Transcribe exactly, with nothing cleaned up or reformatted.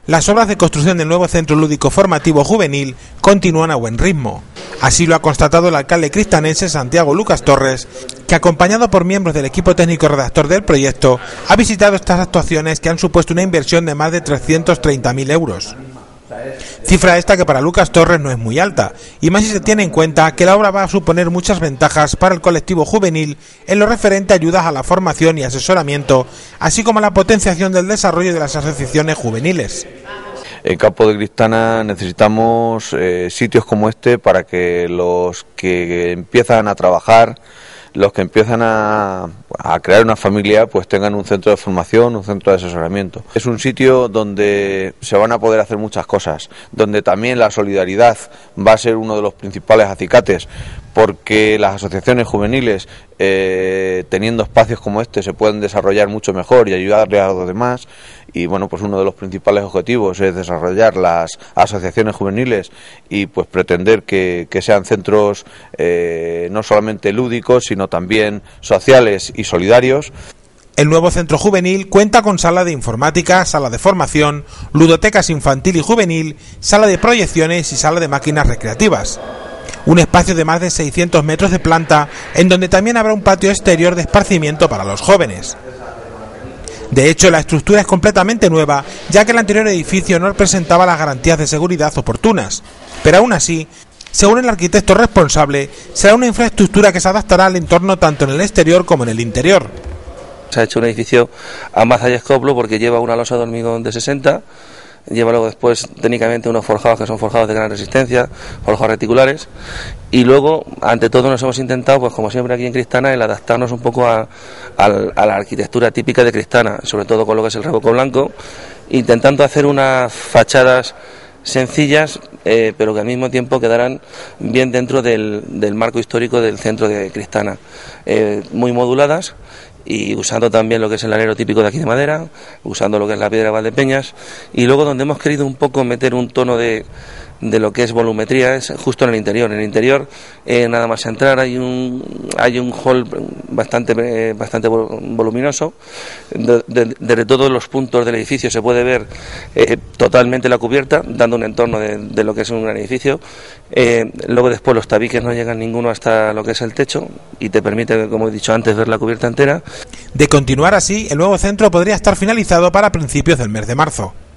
las obras de construcción del nuevo Centro Lúdico Formativo Juvenil continúan a buen ritmo. Así lo ha constatado el alcalde cristanense Santiago Lucas Torres, que acompañado por miembros del equipo técnico redactor del proyecto, ha visitado estas actuaciones que han supuesto una inversión de más de trescientos treinta mil euros. Cifra esta que para Lucas Torres no es muy alta, y más si se tiene en cuenta que la obra va a suponer muchas ventajas para el colectivo juvenil en lo referente a ayudas a la formación y asesoramiento, así como a la potenciación del desarrollo de las asociaciones juveniles. En Campo de Cristana necesitamos eh, sitios como este para que los que empiezan a trabajar, los que empiezan a, a crear una familia, pues tengan un centro de formación, un centro de asesoramiento. Es un sitio donde se van a poder hacer muchas cosas, donde también la solidaridad va a ser uno de los principales acicates, porque las asociaciones juveniles, eh, teniendo espacios como este, se pueden desarrollar mucho mejor y ayudarle a los demás. Y bueno, pues uno de los principales objetivos es desarrollar las asociaciones juveniles y pues pretender que, que sean centros eh, no solamente lúdicos, sino también sociales y solidarios. El nuevo centro juvenil cuenta con sala de informática, sala de formación, ludotecas infantil y juvenil, sala de proyecciones y sala de máquinas recreativas. Un espacio de más de seiscientos metros de planta, en donde también habrá un patio exterior de esparcimiento para los jóvenes. De hecho, la estructura es completamente nueva, ya que el anterior edificio no presentaba las garantías de seguridad oportunas. Pero aún así, según el arquitecto responsable, será una infraestructura que se adaptará al entorno tanto en el exterior como en el interior. Se ha hecho un edificio a maza y escoplo porque lleva una losa de hormigón de sesenta, lleva luego después técnicamente unos forjados que son forjados de gran resistencia, forjados reticulares, y luego ante todo nos hemos intentado, pues como siempre aquí en Cristana, el adaptarnos un poco a, a, a la arquitectura típica de Cristana, sobre todo con lo que es el revoco blanco, intentando hacer unas fachadas sencillas, eh, pero que al mismo tiempo quedarán bien dentro del, del marco histórico del centro de Cristana, eh, muy moduladas, y usando también lo que es el alero típico de aquí de madera, usando lo que es la piedra Valdepeñas, y luego donde hemos querido un poco meter un tono de, de lo que es volumetría es justo en el interior. En el interior, eh, nada más entrar, hay un hay un hall bastante eh, bastante voluminoso. De, de, desde todos los puntos del edificio se puede ver eh, totalmente la cubierta, dando un entorno de, de lo que es un gran edificio. Eh, luego después los tabiques no llegan ninguno hasta lo que es el techo y te permite, como he dicho antes, ver la cubierta entera. De continuar así, el nuevo centro podría estar finalizado para principios del mes de marzo.